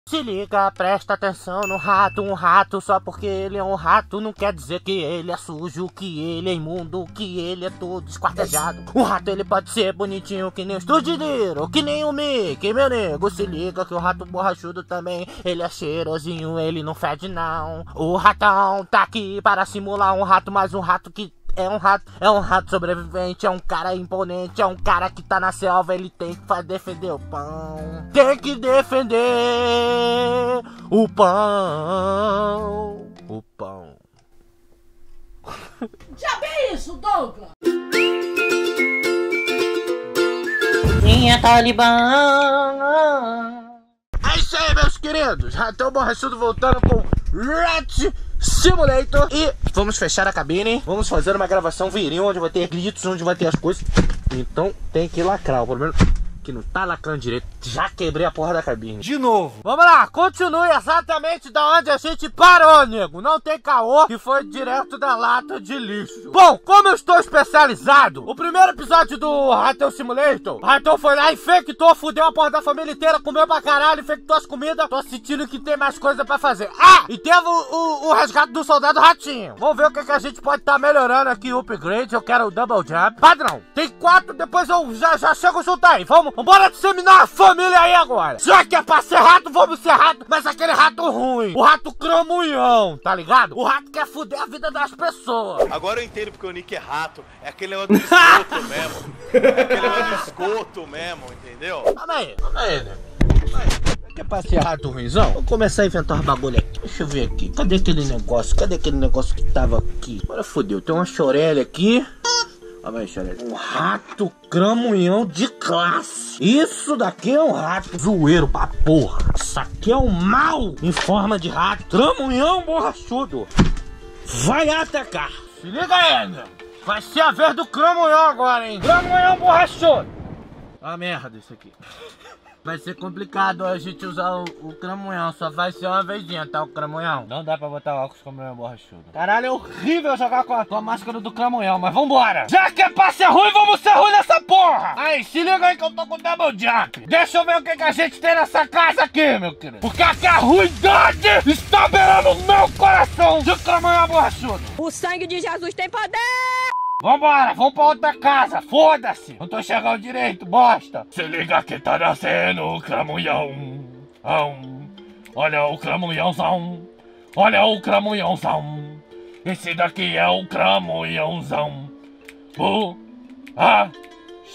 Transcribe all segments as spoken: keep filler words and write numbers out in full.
Se liga, presta atenção no rato. Um rato só porque ele é um rato não quer dizer que ele é sujo, que ele é imundo, que ele é todo esquartejado. O rato ele pode ser bonitinho que nem o Studileiro, que nem o Mickey, meu nego. Se liga que o rato borrachudo também, ele é cheirosinho, ele não fede não. O ratão tá aqui para simular um rato, mas um rato que é um rato, é um rato sobrevivente, é um cara imponente, é um cara que tá na selva, ele tem que fazer defender o pão. Tem que defender o pão. O pão. Já vê isso, Douglas? Minha Talibã. É isso aí, meus queridos. Ratão borrachudo voltando com Rat Simulator. E vamos fechar a cabine. Vamos fazer uma gravação viril, onde vai ter gritos, onde vai ter as coisas. Então tem que lacrar, pelo menos que não tá lacrando direito. Já quebrei a porra da cabine de novo. Vamos lá, continue exatamente da onde a gente parou, nego. Não tem caô, que foi direto da lata de lixo. Bom, como eu estou especializado, o primeiro episódio do Ratão Simulator, o Ratão foi lá, infectou, fudeu a porra da família inteira, comeu pra caralho, infectou as comidas. Tô sentindo que tem mais coisa pra fazer. Ah, e teve o, o, o resgate do soldado Ratinho. Vamos ver o que, que a gente pode estar tá melhorando aqui, o upgrade. Eu quero o double jump. Padrão, tem quatro, depois eu já, já chego junto aí. Vamos, vambora disseminar a família aí agora. Já que é pra ser rato, vamos ser rato, mas aquele rato ruim. O rato cramunhão, tá ligado? O rato quer fuder a vida das pessoas. Agora eu entendo porque o Nick é rato. É aquele negócio do esgoto mesmo. É aquele negócio do esgoto mesmo, entendeu? Calma aí, calma aí, né? Que é pra ser rato ruimzão? Vou começar a inventar uns bagulho aqui. Deixa eu ver aqui. Cadê aquele negócio? Cadê aquele negócio que tava aqui? Agora fodeu. Tem uma chorelha aqui. Olha aí, chorelha. Um rato cramunhão de classe. Isso daqui é um rato zoeiro pra porra. Isso aqui é um mal em forma de rato. Cramunhão borrachudo. Vai atacar. Se liga aí, né? Vai ser a vez do cramunhão agora, hein? Cramunhão borrachudo. Ah, merda isso aqui. Vai ser complicado a gente usar o, o cramunhão, só vai ser uma vezinha, tá? O cramunhão. Não dá pra botar o óculos cramunhão borrachudo. Caralho, é horrível jogar com a, com a máscara do cramunhão, mas vambora. Já que é pra ser ruim, vamos ser ruim nessa porra. Aí, se liga aí que eu tô com double jump. Deixa eu ver o que, que a gente tem nessa casa aqui, meu querido. Porque aqui a ruindade está beirando o meu coração de cramunhão borrachudo. O sangue de Jesus tem poder! Vambora, vamos pra outra casa, foda-se! Não tô chegando direito, bosta! Se liga que tá nascendo o cramunhão! Um, olha o cramunhãozão! Olha o cramunhãozão! Esse daqui é o cramunhãozão! Borrachudo!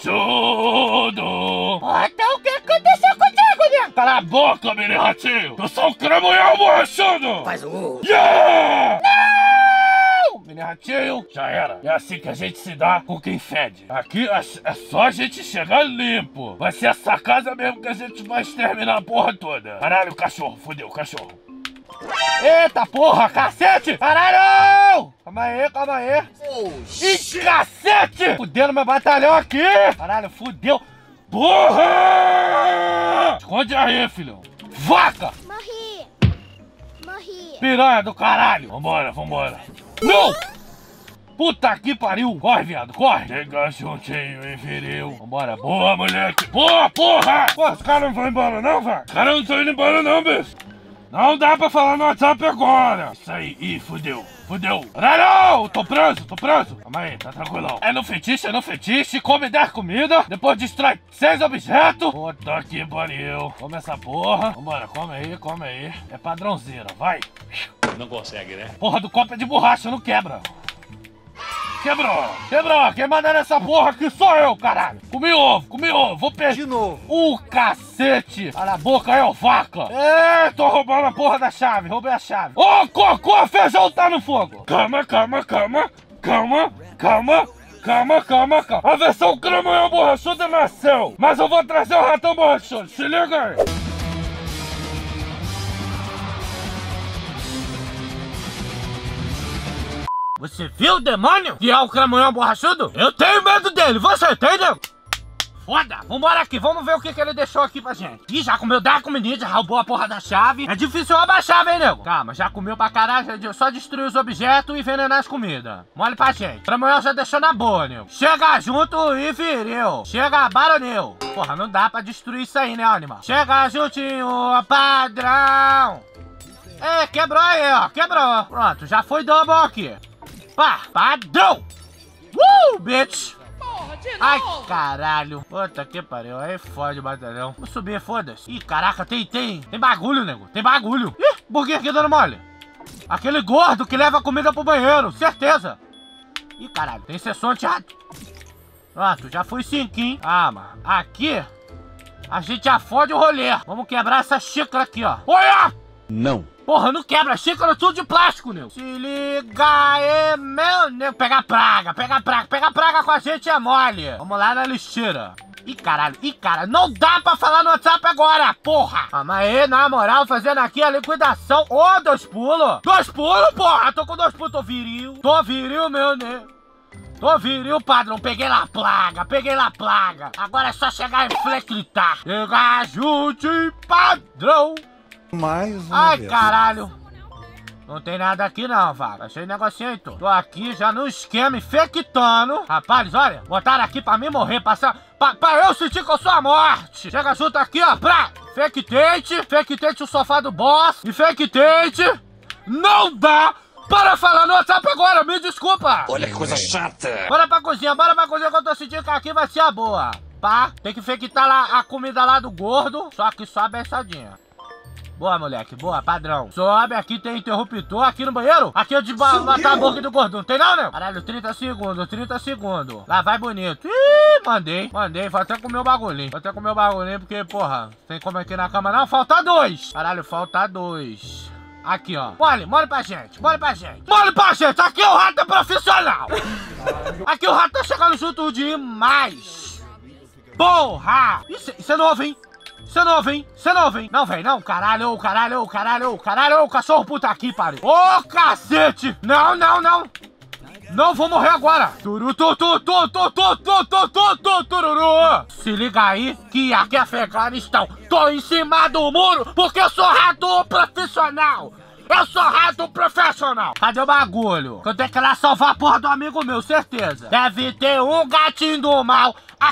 Então o que aconteceu contigo, né? Cala a boca, mini ratinho! Eu sou o cramunhão borrachudo! Faz um... Yeah! Não! Mini ratinho, já era. É assim que a gente se dá com quem fede. Aqui é, é só a gente chegar limpo. Vai ser essa casa mesmo que a gente vai exterminar a porra toda. Caralho, cachorro, fodeu, cachorro. Eita porra, cacete! Caralho! Calma aí, calma aí. Oh, Ih, cacete! Fudendo meu batalhão aqui! Caralho, fudeu. Porra! Esconde aí, filhão. Vaca! Morri! Morri! Piranha do caralho! Vambora, vambora! Não! Puta que pariu! Corre, viado, corre! Chega juntinho e viril. Vambora, boa, moleque! Boa, porra! Pô, os caras não vão embora não, velho? Os caras não estão indo embora não, bicho! Não dá pra falar no WhatsApp agora! Isso aí, ih, fudeu, fudeu! Não, tô preso, tô preso! Calma aí, tá tranquilão. É no fetiche, é no fetiche, come dez comida, depois destrói seis objetos. Puta que pariu! Come essa porra. Vambora, come aí, come aí. É padrãozinho, vai! Não consegue, né? Porra do copo é de borracha, não quebra. Quebrou, quebrou. Quem manda nessa porra aqui sou eu, caralho. Comi ovo, comi ovo. Vou perder. De novo. O cacete. Cala a boca aí, ô vaca. É, tô roubando a porra da chave. Roubei a chave. Ô, oh, cocô, feijão tá no fogo. Calma, calma, calma. Calma, calma. Calma, calma, calma. A versão cramunhão borrachudo nasceu. Mas eu vou trazer o ratão borrachudo. Se liga aí. Você viu o demônio que é o cramunhão borrachudo? Eu tenho medo dele, você tem, nego? foda. Vambora aqui, vamos ver o que, que ele deixou aqui pra gente. Ih, já comeu dez comidinhas, já roubou a porra da chave. É difícil roubar a chave, hein, nego? Calma, já comeu pra caralho, só destruir os objetos e envenenar as comidas. Mole pra gente. Samuel já deixou na boa, nego. Chega junto e viril. Chega baronil. Porra, não dá pra destruir isso aí, né, animal? Chega juntinho, padrão. É, quebrou aí, ó, quebrou. Pronto, já foi double aqui. Pá, padrão. Uh, bitch. Ai, caralho. Puta que pariu. Aí fode o batalhão. Vou subir, foda-se. Ih, caraca, tem, tem. Tem bagulho, nego. Tem bagulho. Ih, burguinho aqui dando mole. Aquele gordo que leva comida pro banheiro. Certeza. Ih, caralho. Tem sessão de teatro. Pronto, já fui cinquinho. Ah, mano. Aqui, a gente já fode o rolê. Vamos quebrar essa xícara aqui, ó. Olha! Não. Porra, não quebra, xícara tudo de plástico, nego. Se liga aí, meu nego. Pega praga, pega praga, pega praga com a gente é mole. Vamos lá na lixeira. Ih, caralho, ih, cara, não dá pra falar no WhatsApp agora, porra. Ah, mas aí, na moral, fazendo aqui a liquidação. Ô, oh, dois pulos. Dois pulos, porra. Tô com dois pulos, tô viril. Tô viril, meu nego. Tô viril, padrão. Peguei lá plaga, peguei lá plaga. Agora é só chegar e fleclitar. Chega, ajude, padrão. Mais uma Ai, vez. Caralho. Não tem nada aqui não, vaga. Achei negocinho aí, tô. Tô aqui já no esquema infectando. Rapaz, olha. Botaram aqui pra mim morrer, passar... Pra, pra eu sentir que eu sou a morte. Chega junto aqui, ó. Pra fake tate. Fake tate o sofá do boss. E fake tate. Não dá para falar no WhatsApp agora. Me desculpa. Olha que coisa chata. Bora pra cozinha, bora pra cozinha que eu tô sentindo que aqui vai ser a boa. Pá, tem que feitar lá a comida lá do gordo. Só que só abençadinha. Boa, moleque, boa, padrão. Sobe, aqui tem interruptor, aqui no banheiro. Aqui eu de matar a boca do gordo, não tem não, né? Caralho, trinta segundos, trinta segundos. Lá vai bonito. Ih, mandei, mandei. Falta até comer o bagulhinho. Falta até comer o bagulhinho, porque, porra, tem como aqui na cama não? Falta dois. Caralho, falta dois. Aqui, ó. Mole, mole pra gente, mole pra gente. Mole pra gente, aqui o rato é profissional. Aqui o rato tá chegando junto demais. Porra! Isso, isso é novo, hein? Isso é novo, hein? Isso é novo, hein? Não, velho, não. Caralho, ô, caralho, ô, caralho, ô, caralho, ô, cachorro puta aqui, pariu. Ô, cacete! Não, não, não. Não vou morrer agora. Turu, tu, tu, tu, tu, tu, tu, tu, tu, tu, tururu. Se liga aí que aqui é Afeganistão. Tô em cima do muro porque eu sou rato profissional. Eu sou rato profissional. Cadê o bagulho? Eu tenho que ir lá salvar a porra do amigo meu, certeza. Deve ter um gatinho do mal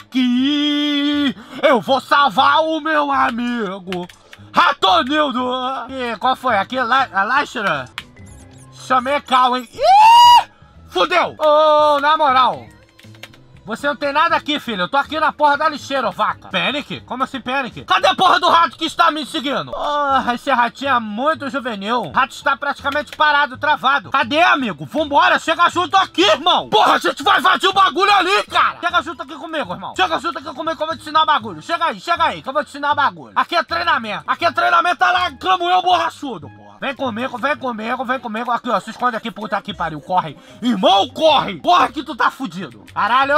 aqui. Eu vou salvar o meu amigo Ratonildo. E qual foi? Aqui, a Lashra? Chamei cal, hein? Ih! Fudeu! Ô, oh, na moral. Você não tem nada aqui, filho. Eu tô aqui na porra da lixeira, ô vaca. Panic? Como assim Panic? Cadê a porra do rato que está me seguindo? Porra, esse ratinho é muito juvenil. O rato está praticamente parado, travado. Cadê, amigo? Vambora, chega junto aqui, irmão. Porra, a gente vai invadir o bagulho ali, cara. Chega junto aqui comigo, irmão. Chega junto aqui comigo que eu vou te ensinar o bagulho. Chega aí, chega aí, que eu vou te ensinar o bagulho. Aqui é treinamento. Aqui é treinamento, tá lá, Cramunhão borrachudo, porra. Vem comigo, vem comigo, vem comigo. Aqui, ó, se esconde aqui, puta que pariu. Corre. Irmão, corre. Corre que tu tá fudido. Caralho.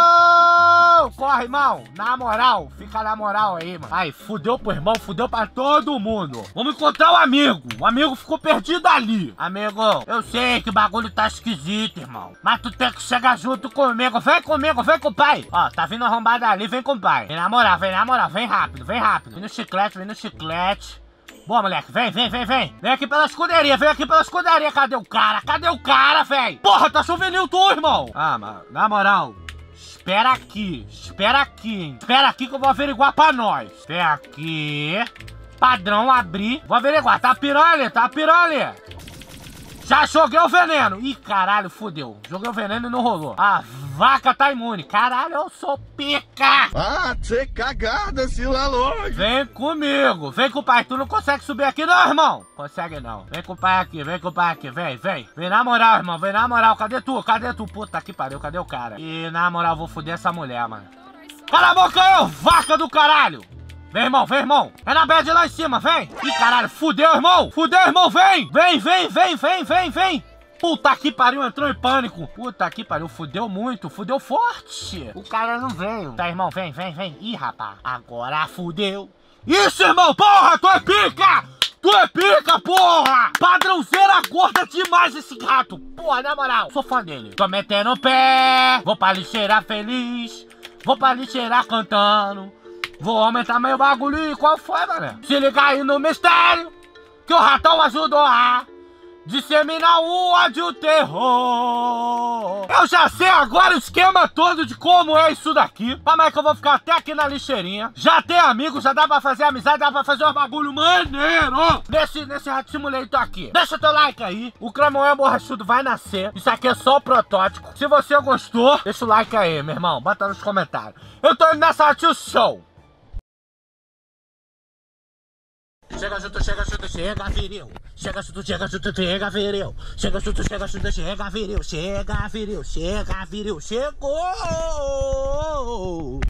Corre, irmão. Na moral. Fica na moral aí, mano. Ai, fudeu pro irmão, fudeu pra todo mundo. Vamos encontrar o amigo. O amigo ficou perdido ali. Amigo, eu sei que o bagulho tá esquisito, irmão. Mas tu tem que chegar junto comigo. Vem comigo, vem com o pai. Ó, tá vindo arrombada ali, vem com o pai. Vem na moral, vem na moral. Vem rápido, vem rápido. Vem no chiclete, vem no chiclete. Boa, moleque, vem, vem, vem, vem. Vem aqui pela escuderia, vem aqui pela escuderia. Cadê o cara? Cadê o cara, véi? Porra, tá juvenil tu, irmão. Ah, mano, na moral, espera aqui, espera aqui, hein. Espera aqui que eu vou averiguar pra nós. Espera aqui. Padrão, abrir. Vou averiguar, tá piranha ali, tá piranha ali. Já joguei o veneno. Ih, caralho, fudeu. Joguei o veneno e não rolou. A vaca tá imune. Caralho, eu sou pica. Ah, você cagada, se lá longe. Vem comigo. Vem com o pai. Tu não consegue subir aqui não, irmão? Consegue não. Vem com o pai aqui, vem com o pai aqui. Vem, vem. Vem na moral, irmão. Vem na moral. Cadê tu? Cadê tu? Puta que pariu. Cadê o cara? E na moral, vou foder essa mulher, mano. Cala a boca aí, vaca do caralho. Vem, irmão, vem, irmão. É na bad lá em cima, vem. Ih, caralho, fudeu, irmão. Fudeu, irmão, vem. Vem, vem, vem, vem, vem, vem. Puta que pariu, entrou em pânico. Puta que pariu, fudeu muito, fudeu forte. O cara não veio. Tá, irmão, vem, vem, vem. Ih, rapaz, agora fudeu. Isso, irmão, porra, tu é pica. Tu é pica, porra. Padrãozeira gorda demais esse gato. Porra, na moral, sou fã dele. Tô metendo o pé, vou pra lixeira feliz. Vou pra lixeira cantando. Vou aumentar meu bagulho e qual foi, mané? Se liga aí no mistério que o ratão ajudou a disseminar o ódio, o terror. Eu já sei agora o esquema todo de como é isso daqui. Calma aí que eu vou ficar até aqui na lixeirinha. Já tem amigos, já dá pra fazer amizade, dá pra fazer um bagulho maneiro nesse, nesse Rat Simulator aqui. Deixa o teu like aí. O Cramunhão Borrachudo vai nascer. Isso aqui é só o protótipo. Se você gostou, deixa o like aí, meu irmão. Bota nos comentários. Eu tô indo nessa Tio Show. Chega junto, chega junto, chega viril. Chega junto, chega junto, chega viril. Chega junto, chega junto, chega viril. Chega viril, chega viril, chegou.